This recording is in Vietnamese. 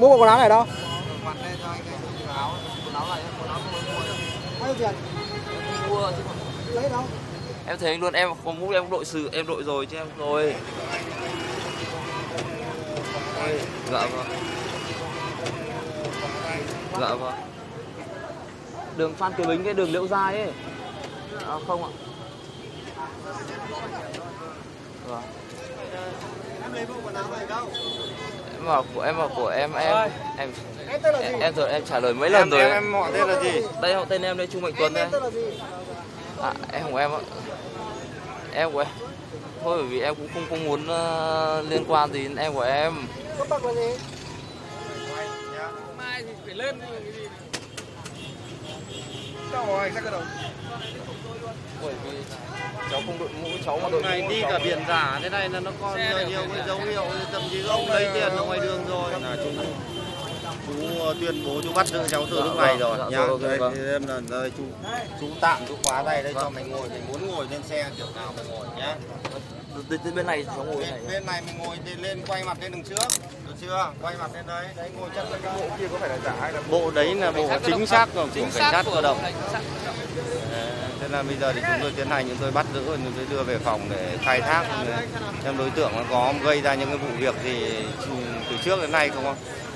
Mua bộ quần áo này đâu? Mặt đây cho anh cái áo này, quần áo mới mua. Bao nhiêu tiền? Mua chứ mà. Lấy đâu? Em thấy luôn, em có mũ em đội sự, em đội rồi chứ em rồi. Dạ vâng. Dạ vâng. Đường Phan Kế Bính, cái đường Liễu Giai ấy. À, không ạ. Vâng. Em lấy bộ quần áo này đâu? Em bảo của em rồi em trả lời mấy lần rồi. Em họ tên là gì? Đây họ tên em đây, Trung Mạnh Tuấn đây. À, em của em ạ. Em của em. Thôi bởi vì em cũng không muốn liên quan gì đến em của em. Cấp bậc là gì? Mai thì phải lên cái gì? Cháu hỏi anh sẽ cái đầu. Bởi vì cháu không đội mũ, cháu mà đội mũ này đi cả biển giả thế này là nó còn nhiều cái dấu hiệu, thậm chí ông lấy tiền ở ngoài đường rồi. Là chú tuyên bố chú bắt giữ cháu từ lúc này rồi nhá. Đây em là đây chú tạm chú khóa tay đây cho mày ngồi, mày muốn ngồi trên xe kiểu nào mày ngồi nhá. Bên này cháu ngồi này. Bên này mày ngồi thì lên quay mặt lên đằng trước, được chưa? Quay mặt lên đấy, đấy ngồi chân lên cái bộ kia có phải là giả hay là bộ đấy là bộ chính xác của cảnh sát cơ động. Thế là bây giờ thì chúng tôi tiến hành, chúng tôi bắt giữ, chúng tôi đưa về phòng để khai thác xem đối tượng nó có gây ra những cái vụ việc gì từ trước đến nay không.